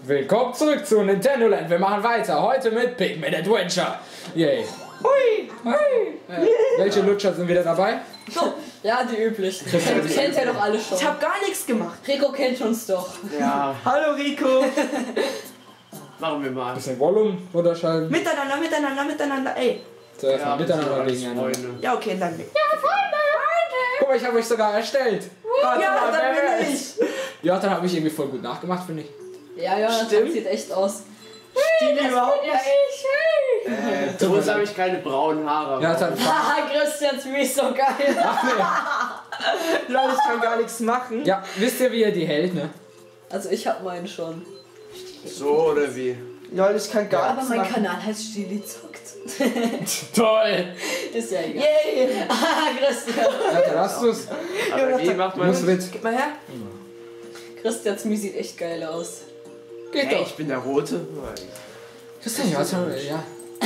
Willkommen zurück zu Nintendo Land. Wir machen weiter. Heute mit Pikmin Adventure. Yay. Hui! Welche Lutscher sind wieder dabei? So, ja, die üblichen. Kennt ja doch alle schon. Ich hab gar nichts gemacht. Rico kennt uns doch. Ja, Hallo Rico! machen wir mal. Bisschen Volumen runterschalten. Miteinander, ey. Zuerst mal miteinander als gegeneinander. Freunde. Ja, okay, dann mit. Guck mal, ich habe euch sogar erstellt. Ja, dann bin ich. Ja, dann habe ich irgendwie voll gut nachgemacht, finde ich. Ja, das Stimmt. sieht echt aus. Die überhaupt nicht. Zu uns habe ich keine braunen Haare. Ja, dann. Haha, Christian, für mich so geil. Ach nee. Leute, ich kann gar nichts machen. Ja, wisst ihr, wie ihr die hält, ne? Also ich hab meinen schon. So oder wie? Leute, ich kann gar Aber nichts mein machen. Kanal heißt Stili zockt. Toll! Ist ja egal. Yay! Haha, Christian. Ja, dann hast du's. Aber wie macht Du man musst das? mit. Gib mal her. Christians Mie sieht echt geil aus. Geht Hey, doch. ich bin der Rote. Christian, ja, ja.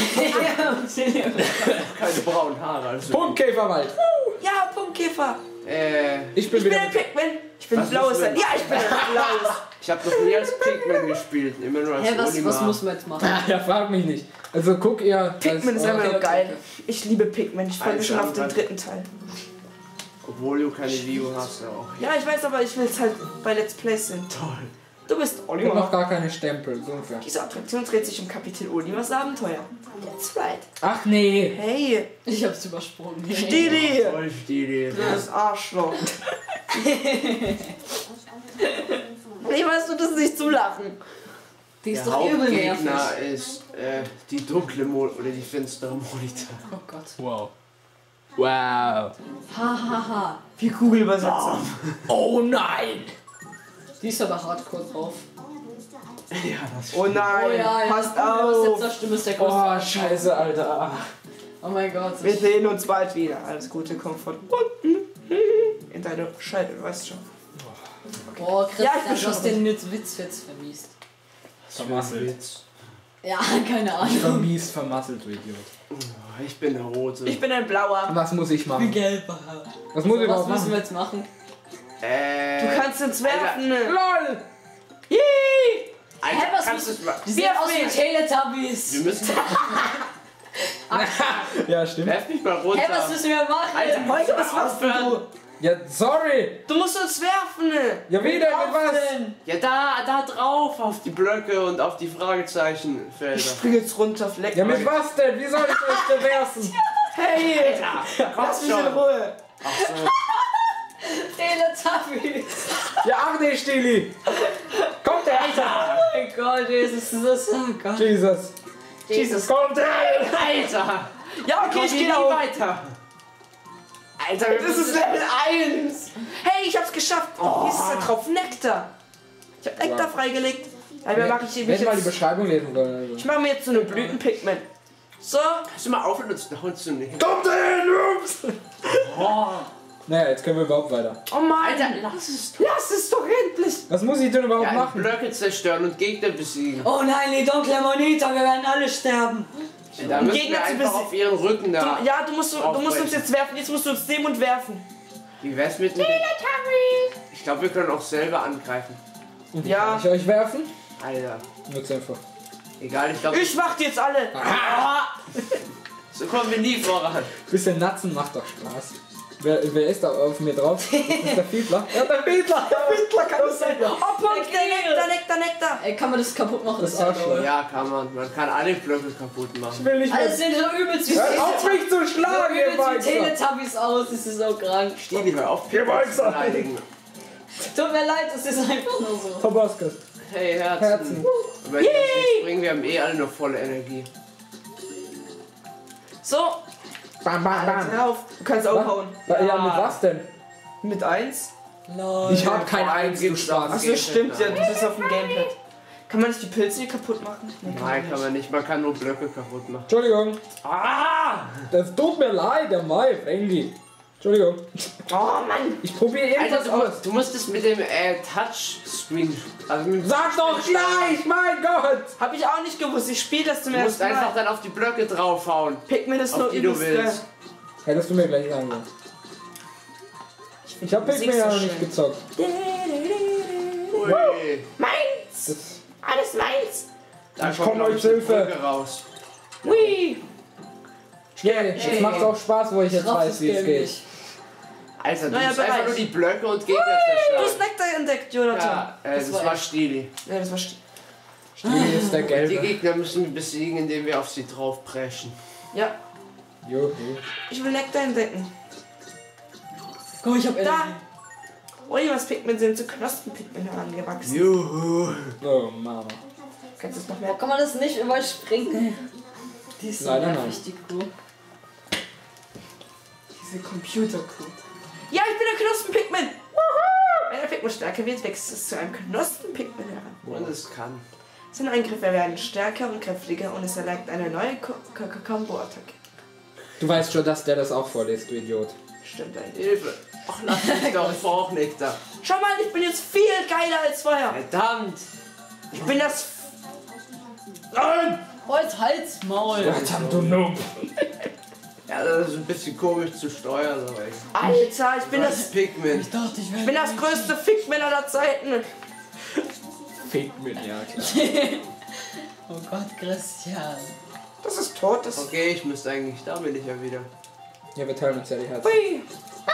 Keine braunen Haare. Also. Punktkäferwald. Ja, Punktkäfer. Ich bin Ich bin wieder. ein Pikmin. Ich bin Was blaues. bist du denn? Ja, ich bin ein blaues. Ich habe noch nie als Pikmin gespielt, immer nur als Hä, was Olimar. muss man jetzt machen? Ja, frag mich nicht. Also guck ihr. Pikmin ist einfach okay. nur geil. Ich liebe Pikmin. Ich freue mich schon auf den Alter. dritten Teil. Obwohl du keine View hast, ja auch. Ja, ich weiß, aber ich will es halt bei Let's Plays sehen. Toll. Du bist Ich hab noch Olimar. gar keine Stempel. So ungefähr. Diese Attraktion dreht sich um Kapitän Olimars Abenteuer. That's right. Ach nee. Hey, Ich hab's übersprungen. Stili! Voll Stili. Das Arschloch. Ich weiß, du das nicht zulachen. Die ist Der doch übel nervig. Hauptgegner ist die dunkle oder die finstere Monitor. Oh Gott. Wow. Wow. Hahaha. Wie Kugelübersetzer. Oh nein. Die ist aber hardcore drauf. Ja, das Oh nein, Oh ja, passt Die auf. Übersetzerstimme ist der größte. Oh, scheiße, Alter. Oh mein Gott. Wir sehen uns bald wieder. Alles Gute kommt von unten. In deine Scheide, du weißt schon. Boah, Christian, Ja, ich bin du hast schon den Witz jetzt vermiest. Vermasselt. Ja, keine Ahnung. Vermiest, vermasselt, du Idiot. Ich bin der Rote. Ich bin ein Blauer. Was muss ich machen? Gelb. Was muss ich Was überhaupt müssen wir machen? jetzt machen? Du kannst uns werfen. LOL! Yay! Hä, was kannst muss- du mal. Die sehen aus wie Teletubbies. Wir müssen. Ja, stimmt. Werf mich mal runter. Hä, was müssen wir machen? Alter, Heute, was machst du? Ja, sorry. Du musst uns werfen. Ja, wieder mit was? Ja, da drauf, auf die Blöcke und auf die Fragezeichenfelder. Ich spring jetzt runter, fleck Ja, mit mich. was denn? Wie soll ich euch bewerfen? Hey! Komm Lass mich in schon. Ruhe. Ach so. Teletubbies. Ja, ach nee, Stili. Kommt der, Alter. Oh mein Gott, Jesus, das ist oh Gott. Jesus. Jesus. Kommt der. Alter! Ja, okay, ich Komm geh hier auf. weiter. Alter, wir Das ist Level 1. Hey, ich hab's geschafft. Hier ist da drauf Nektar. Ich hab Nektar freigelegt. Ja, wir machen ich Hätte mal die jetzt. Beschreibung lesen sollen. Also. Ich mache mir jetzt so eine Blütenpigment. So. Hast du mal aufhören, uns down zu nehmen? Kommt der hin, Jungs. Naja, jetzt können wir überhaupt weiter. Oh Mann. Alter, lass es doch. Lass es doch endlich. Was muss ich denn überhaupt Ja, machen? Blöcke zerstören und Gegner besiegen. Oh nein, die dunkle Monita, wir werden alle sterben. Da müssen Gegner wir zu einfach besiegen. auf ihren Rücken da. Ja, du musst uns jetzt werfen. Jetzt musst du uns nehmen und werfen. Wie wär's mit dem... Ich glaube, wir können auch selber angreifen. Ja. Kann ich euch werfen? Alter. Nutz einfach. Egal, ich glaube, Ich mach die jetzt alle. so kommen wir nie voran. Bisschen Natzen macht doch Spaß. Wer ist da auf mir drauf? Das ist der Fiedler. Ja, der Fiedler. Der Wittler kann es sein. Oh, Punkt. Nektar. Ey, kann man das kaputt machen? Das ist ja Arschloch. toll. Ja, kann man. Man kann alle Blöcke kaputt machen. Will nicht Alle mehr. sehen so übelst wie Hört auf mich zu schlagen, ihr übelst wie Weichser. Teletubbies aus, das ist so krank. Stili, hör auf, Ihr wollt zu sein. beleidigen. Tut mir leid, das ist einfach nur so. Tabasco. Hey, Herzen. Herzen. Und wenn wir nicht springen, wir haben eh alle noch volle Energie. So. Bam, bam, bam. Hör auf. Du kannst auch hauen. Ja, mit was denn? Mit 1? Lol. Ich hab kein Eins, du Gibt's auch. Spaß. Achso, stimmt ja. Du bist auf dem Gamepad. Kann man nicht die Pilze hier kaputt machen? Nee, Nein, kann man nicht. Man kann nur Blöcke kaputt machen. Entschuldigung. Ah! Das tut mir leid, der Mai, Frankie. Entschuldigung. Oh Mann. Ich probiere irgendwas Alter, aus. du musst es mit dem Touchscreen. Also mit Sag doch gleich, mein Gott. Hab ich auch nicht gewusst. Ich spiele das zum Du musst ersten einfach Mal. dann auf die Blöcke draufhauen, Pikmin ist auf nur die du übelst geil. willst. Hättest du mir gleich sagen sollen. Ich hab Musik Pikmin ja so noch nicht schön. gezockt. Ui. Meins! Das Alles meins. Da Ich kommt, komm glaub euch ich, eine Hilfe. Brücke raus. Hui. Jetzt macht's auch Spaß, wo ich jetzt weiß, wie es geht. Alter, du Neuer musst einfach Bereich. nur die Blöcke und Gegner Du hast zerstören. Nektar entdeckt, Jonathan. Ja, das war Stili. Ja, das war Stili ist der Die Gelbe. Gegner müssen wir besiegen, indem wir auf sie draufpreschen. Ja, Juhu. ich will Nektar entdecken. Komm, ich hab Da. Energie. Uriwas-Pigment sind zu Knospenpigment herangewachsen. Juhu. Oh, Mama. Kannst du es noch Boah, mehr? kann man das nicht überspringen? Die ist so Leider nervig, nein. die Kuh. Diese Computerkuh. Ja, ich bin ein Knospenpigment. Wenn der Pigment stärker wird, wächst es zu einem Knospenpigment heran. Und es kann. Seine Angriffe werden stärker und kräftiger und es erlangt eine neue Combo-Attacke. Du weißt schon, dass der das auch vorliest, du Idiot. Stimmt eigentlich. Hilfe. Ach, lass mich doch, ich brauch Nektar. Schau mal, ich bin jetzt viel geiler als vorher. Verdammt. Ich bin das... Nein! Holz, Hals, Maul. Verdammt, du Noob. Ja, das ist ein bisschen komisch zu steuern, aber ich. Alter, ich bin das... Pigment. Ich dachte, ich Ich bin das größte Figment aller Zeiten. Fake mit, ja klar. Oh Gott, Christian. Das ist tot, das... Okay, ich müsste eigentlich, da bin ich ja wieder. Ja, wir teilen uns ja die Herzen. Hui.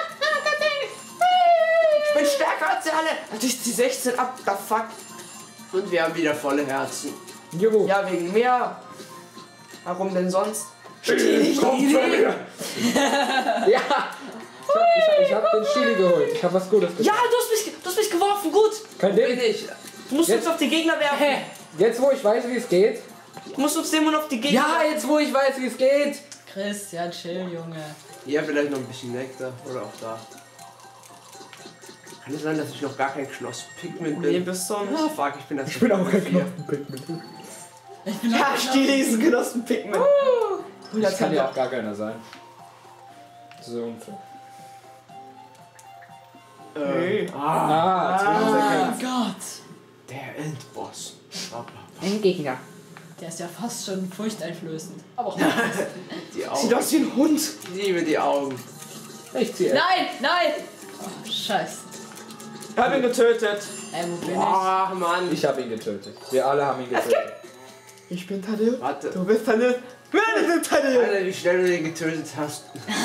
Ich bin stärker als ihr alle. Also ist die 16 ab, the fuck. Und wir haben wieder volle Herzen. Juhu. Ja, wegen mir. Warum denn sonst? Kommt schon wieder. Ja. Ich hab den Stili geholt. Ich hab was Gutes Ja, gemacht. du hast mich geworfen, gut. Kein Bin Ding. ich. Du musst Jetzt- uns auf die Gegner werfen. Jetzt, wo ich weiß, wie es geht. Du musst uns Simon auf die Gegner Ja, jetzt, wo ich weiß, wie es geht. Christian, chill, Junge. Hier vielleicht noch ein bisschen Nektar. Oder auch da. Kann es sein, dass ich noch gar kein Knospenpigment Nee, bin? bist du Ah, nicht. fuck, ich bin das. Ich bin auch kein Vier. Knopfenpigment. Ich bin Ja, auch Stili ist ein Knospenpigment. Das kann ja auch gar keiner sein. So unfair. Ah, Oh Gott. der Endboss. Ein Gegner. Der ist ja fast schon furchteinflößend. Aber auch Die Sieht Augen. aus wie ein Hund. Ich liebe die Augen. Ich ziehe. Nein, nein! Oh, scheiße. Ich hab ihn getötet. Ey, wo bin ich? Ach, Mann. Ich habe ihn getötet. Wir alle haben ihn getötet. Ich bin Tadeo. Warte. Du bist Tadeo. Wir sind Tadeo. Alter, wie schnell du den getötet hast.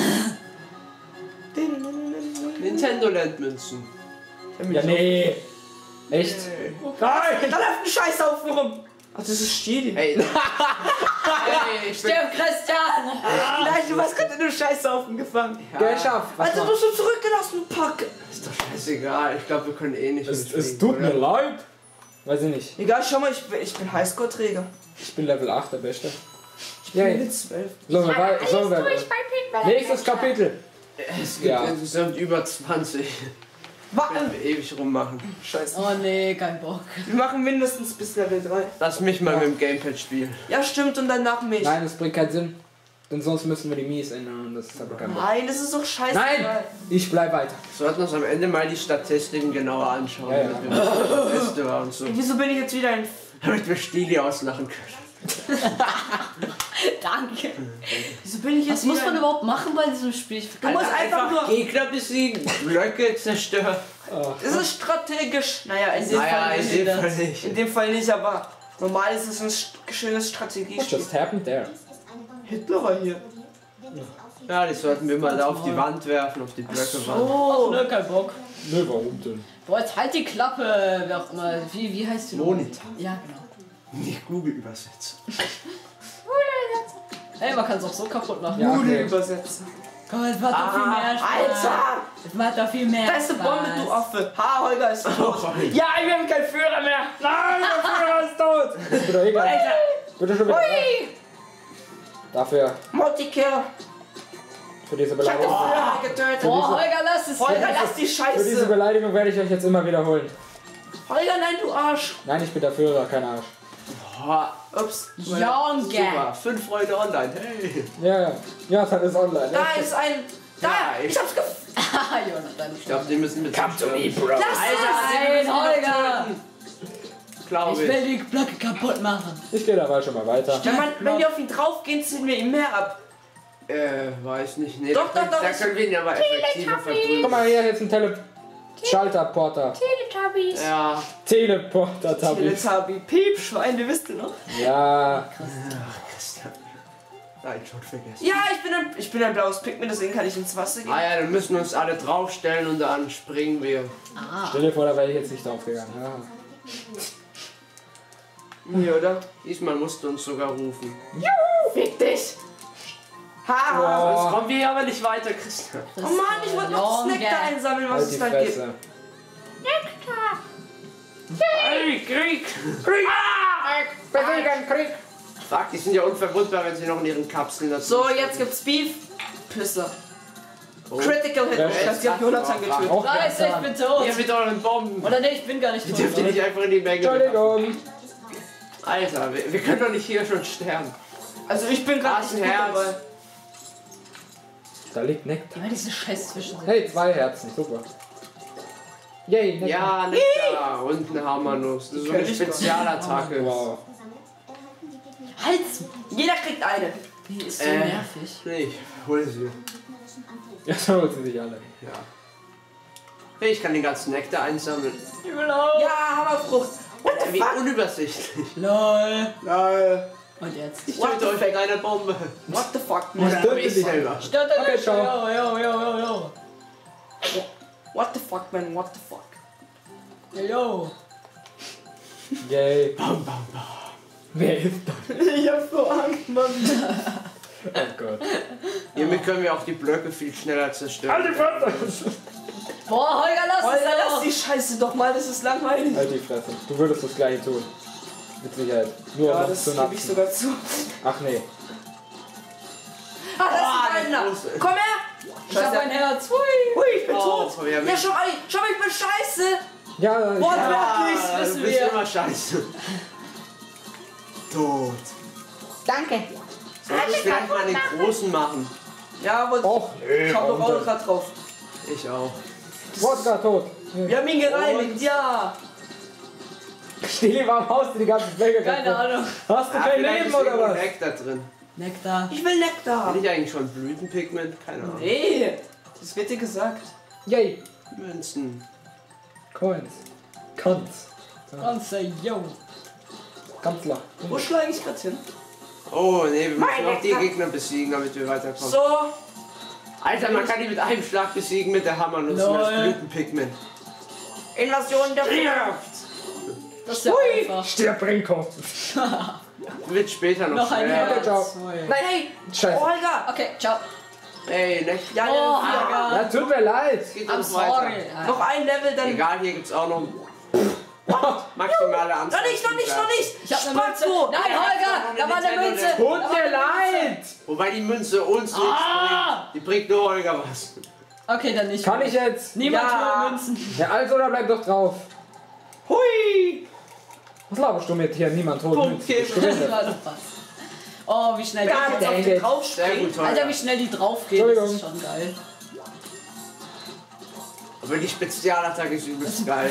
Nintendo Land Münzen. Ja, nee. Echt? Nein, da läuft ein Scheißhaufen rum. Ach, das ist Stili. Ey. Ey, ich bin. Stirb, Christian! Nein, du hast gerade in den Scheißhaufen gefangen. Geschafft. Was Also, du macht- hast du zurückgelassen, Pack. Ist doch scheißegal. Ich glaube, wir können eh nicht Es mitfliegen, tut mir oder? leid. Weiß ich nicht. Egal, schau mal, ich bin Highscore-Träger. Ich bin Level 8, der Beste. Ich bin Yay. Level 12. Sollen wir nächstes Kapitel. Es gibt Ja. insgesamt über 20. Warte. Wenn wir ewig rummachen. Scheiße. Oh nee, kein Bock. Wir machen mindestens bis Level 3. Lass mich mal mit dem Gamepad spielen. Ja, stimmt, und danach mich. Nein, das bringt keinen Sinn. Denn sonst müssen wir die Mies ändern und das ist aber kein Bock. Nein, das ist doch scheiße. Nein! Ich bleib weiter. Sollten uns am Ende mal die Statistiken genauer anschauen, Ja, ja. damit wir wissen, was das Beste war und so. Wieso bin ich jetzt wieder ein... Damit wir Stili auslachen können. Danke. Wieso bin ich jetzt Was muss wieder man ein... überhaupt machen bei diesem Spiel? Du musst einfach nur... Gegner besiegen, Blöcke zerstören. Das ist strategisch. Naja, in dem Naja, Fall in nicht. dem Fall nicht. In dem Fall nicht, aber normal ist es ein schönes What Strategiespiel. just happened there? Hitler war hier. Ja, die sollten wir mal da auf die Wand werfen, auf die Blöcke Wand. Oh, ne, kein Bock. Nö, warum denn? Boah, jetzt halt die Klappe, wer auch immer. Wie heißt die noch? Monitor. Ja, genau. Nicht Google übersetzen. Ey, man kann es auch so kaputt machen. Ja, Nudeln okay. übersetzen. Komm, es macht doch viel mehr Spaß. Alter! Es macht doch viel mehr Da ist eine Bombe, Spaß. du Affe. Ha, Holger ist tot. Holger. Ja, wir haben keinen Führer mehr. Nein, der Führer ist tot. Das ist doch egal. Alter. Bitte schon wieder. Hui. Dafür, Mottiker. für diese Ich hab den Beleidigung. Führer getötet. Boah, Holger, lass es. Holger, lass die Für diese Scheiße. Beleidigung werde ich euch jetzt immer wiederholen. Holger, nein, du Arsch. Nein, ich bin der Führer, kein Arsch. Boah, Ups. Junge. super. 5 Freunde online. Hey. Ja, ja, das ist online. Da ist ein... Da, Ja, ich hab's gefunden. Ah, Jonathan. Ich glaube, die müssen mit Come to me, bro. Lass Nein, Holger. Glaube Ich will ich. die Blöcke kaputt machen. Ich gehe dabei schon mal weiter. es. Wenn wir auf ihn draufgehen, ziehen wir ihn mehr ab. Weiß nicht. Nee, Doch, da, doch, doch. da können wir ihn aber effektiver Guck verprügeln. mal, hier jetzt ein Schalterporter. Teletubbies. Ja. Teleporter-Tabis. Teletubby, Piepschwein, wisst ihr noch? Ja. Nein, schon vergessen. Ja, ich bin ein blaues Pigment, deswegen kann ich ins Wasser gehen. Ah ja, dann müssen wir uns alle draufstellen und dann springen wir. Stell dir vor, da wäre ich jetzt nicht draufgegangen. Ja. Nee, oder? Diesmal musst du uns sogar rufen. Fick dich! Ha! Sonst kommen wir aber nicht weiter, Christian. Oh Mann, ich wollte noch das Nektar einsammeln, was Halt die es da gibt. Fresse. Hey, Krieg! Bewegen, Krieg! Fuck, die sind ja unverwundbar, wenn sie noch in ihren Kapseln dazu So, stecken. jetzt gibt's Beef. Pisser. Oh. Critical Hit. Ja, Ich hab die auf Jonathan getötet. Auch Scheiße, ich bin tot. Ihr mit euren Bomben! Oder nee, ich bin gar nicht Die tot. dürft ihr nicht einfach in die Menge werfen. Entschuldigung. Alter, wir können doch nicht hier schon sterben. Also ich bin gerade Was nicht ein gut Herz. dabei. Da liegt Nektar. Immer diese scheiß Zwischensätze. Hey, 2 Herzen. Super. Yay, Nektar. Ja, Nektar und eine Hammernuss. Das ist so eine kenn ich doch. Spezialattacke. Wow. Hals! Jeder kriegt eine. Die ist so nervig. Nee, ich hol sie. Ja, so holen sie sich alle. Ja. Hey, ich kann den ganzen Nektar einsammeln. Ja, Hammerfrucht. What the Wie fuck? unübersichtlich. LOL. Nein. Und jetzt? Ich What töte the euch mit einer Bombe. What the fuck, Ich man? Oder töte ich dich. selber. Stört Okay, nicht. ciao. Yo. What the fuck, man? What the fuck? Yo. Yay. Bam, bam, bam. Wer ist das? Ich hab so Angst, Mann. Oh Gott. Hiermit können wir auch die Blöcke viel schneller zerstören. Halt die Fresse! Boah, Holger, lass Alter, es lass doch. die Scheiße doch mal, das ist langweilig. Halt die Fresse. Du würdest das gleiche tun. Mit Sicherheit. Nur Ja, um das zu gebe ich natzen. sogar zu. Ach nee. Ah, das ist der einer. Große. Komm her. Ich hab ein Herz. Hui. Hui, ich bin tot. Oh, ja, Ja, schau mal, ich bin scheiße. Ja, Boah, Ah, wirklich, du wissen bist wir. immer scheiße. Tot. Danke. Solltest du vielleicht mal den Großen machen? Ja, aber Och, nee. ich hab doch auch Runter. grad drauf. Ich auch. Wodka tot. Wir haben ihn gereinigt, ja. Stili, warum haust du die ganze Fläche Keine kaputt? Ahnung. Hast du Ah, kein vielleicht Leben ist oder irgendwo was? Nektar drin. Nektar. Ich will Nektar. Bin ich eigentlich schon Blütenpigment? Keine Ahnung. Nee, das wird dir gesagt. Yay. Münzen. Coins. Cons. Ganze yo. Kanzler. Wo schlage ich gerade hin? Oh nee, wir müssen Mein noch die Nektar. Gegner besiegen, damit wir weiterkommen. So, Alter, man kann die mit einem Schlag besiegen mit der Hammernuss und Lol. das Blütenpigment. Invasion der Das ist ja einfach. Stirb, Rinko. Wird später noch, Noch ein schwer. Herz. Ciao. Hui. Nein, hey, Scheiße. Olga. Okay, ciao. Ey, ne? Ja, Oh, ja, Ja, tut mir leid. Geht I'm noch sorry. weiter. noch ein Level, dann. Egal, hier gibt's auch noch maximale Anzahl. Noch nicht. Ich hab eine Münze. Spacko. Nein, Holger, da war eine Münze. Tut mir leid. Wobei die Münze uns nichts bringt. Die bringt nur Holger was. Okay, dann nicht. Kann ich jetzt? Niemand Ja. will Münzen. Ja, also, da bleib doch drauf. Hui. Was laberst du mit hier? Niemand holt Punkt Münzen. geben. Das war doch was. Oh, wie schnell Wer die hat jetzt auf dang den it. Sehr draufspringen? gut, Holger. Alter, wie schnell die draufgehen, das ist schon geil. Aber die Spezialattacke ist übelst geil.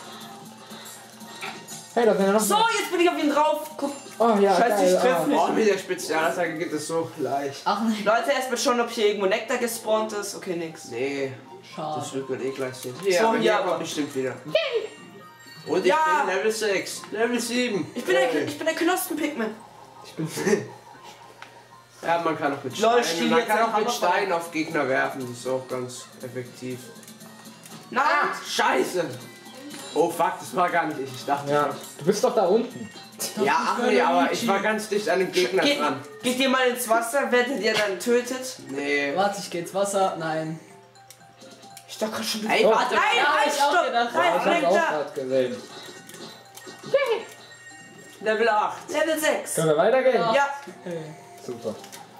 Hey, da sind ja noch. So, jetzt bin ich auf ihn drauf. Guck. Oh ja, Scheiße, geil. ich treff nicht. Oh, mit der Spezialattacke geht es so leicht. Ach nein, Leute, erstmal schauen, ob hier irgendwo Nektar gespawnt ist. Okay, nix. Nee, schade. das wird man eh gleich sehen. Hier, So, aber hier hier aber. kommt bestimmt wieder. Und ich Ja. bin Level 6, Level 7. Ich bin der Knospenpigment. Ja, man kann auch mit Lol, Steinen, Stili, man jetzt kann ein auch mit Hammer Steinen auf Gegner werfen, das ist auch ganz effektiv. Nein. Scheiße! Oh fuck, das war gar nicht ich, ich dachte Ja, du bist doch da unten. Ja, ach nee, aber ich war ganz dicht an dem Gegner Geht, dran. geht ihr mal ins Wasser, werdet ihr dann tötet? Nee. Warte, ich geh ins Wasser. Nein. Ich dachte gerade schon Ey, Oh. warte! Nein, Ja, halt, ich auch stopp! gedacht. Ja, ich Halt, hab's auch Nektar! gerade gesehen. Level 8. Level 6. Können wir weitergehen? Ja. Ja, Okay. Super.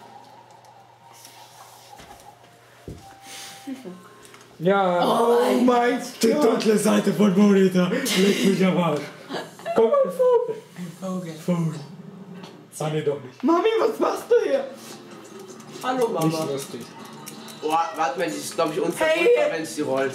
Ja. Oh mein Die dunkle Seite von Monitor. Leg mich am Arsch. Komm mal, Vogel. Vogel. Vogel. Ah, nee, doch nicht. Mami, was machst du hier? Hallo Nicht Mama. lustig. Oh, warte mal, die ist glaube ich unverwundbar, Hey. wenn sie rollt.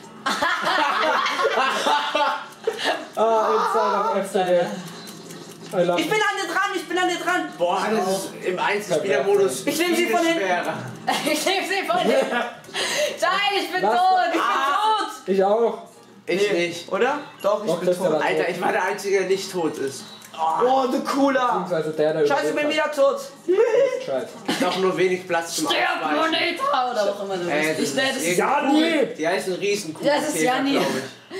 Ah, Inside of I love Ich bin an dir dran. Boah, das ist im Einzelspielermodus Ich nehm sie viel von hinten. schwerer. Ich nehme sie von dir. Nein, ich bin Lass- tot. Ich bin tot. Ich auch. Ich nicht. Oder? Doch, ich Doch, bin Christian tot. war Alter, ich war der Einzige, der nicht tot ist. Oh, du Cooler. Beziehungsweise der Scheiße, ich bin wieder tot. Scheiße. Ist auch nur wenig Platz zum Stirb, Ausweichen. Moneta! Oder auch immer du bist. Ich nenne es Jani! Die heißen Riesenkuchen. Das ist Jani. glaube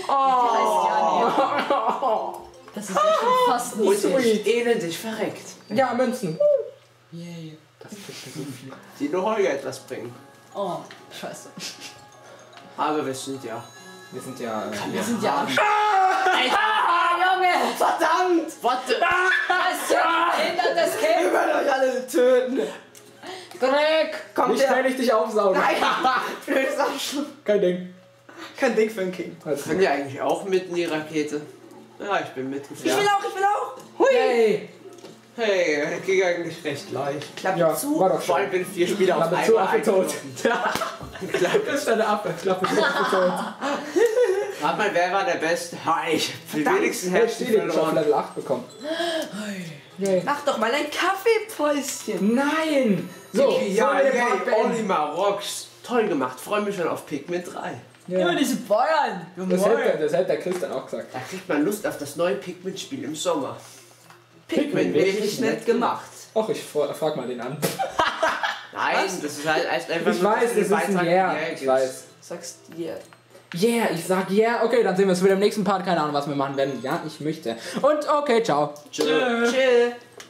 Oh. Das ist ja schon fast ich. nicht Und ich elendig verreckt. Ja, Münzen. Yay. Das ist so viel. Die nur Holger etwas bringen. Oh, scheiße. Aber wir sind ja. Wir sind ja. Wir sind ja am Alter, Junge! Verdammt. Warte! Was hindert das Ich Kind? werde euch alle töten. Greg! Kommt Wie schnell der? ich dich aufsauge. Nein. Blödes Arschloch. Kein Ding. Kein Ding für ein King. Also. Können die eigentlich auch mit in die Rakete? Ja, ich bin mitgefahren. Ich will auch. Hui. Yay! Hey, das ging eigentlich recht leicht. Klappe Ja, zu. war doch Vor allem, schon. wenn 4 Spieler auf Klappe zu, einmal Affe tot. eingelaufen. Das ist deine Affe. Klappe zu, Affe tot. Rat mal, wer war der Beste? Ha, ich hab die wenigsten Hey, Herzen Stili, ich hab verloren. Level 8 bekommen. Yay. Mach doch mal ein Kaffeepäuschen. Nein! So, Ja, sollen wir den yay, Part beenden? Olimar Rocks. Toll gemacht. Freue mich schon auf Pikmin 3. Über Ja. diese Bäuern! Das hätte der Christian auch gesagt. Da kriegt man Lust auf das neue Pikmin-Spiel im Sommer. Pikmin, Wirklich nett gemacht. Och, ich frag mal den an. Nein, Was? das ist halt einfach Ich nur, weiß, dass du es den ist ein Beitrag Yeah. Yeah Ich gibst. weiß. Sagst dir. Yeah, ich sag yeah. Okay, dann sehen wir uns wieder im nächsten Part. Keine Ahnung, was wir machen werden. Ja, ich möchte. Und okay, ciao. Tschö. Chill.